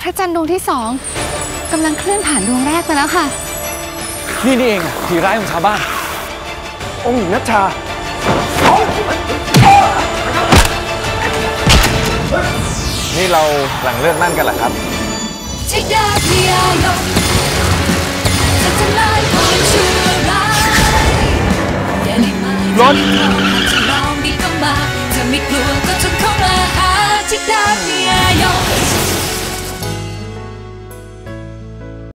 พระจันทร์ดวงที่2กำลังเคลื่อนผ่านดวงแรกไปแล้วค่ะนี่เองผีร้ายของชาวบ้านองค์หญิงนัชชานี่เราหลังเลิกนั่นกันเหรอครับรถ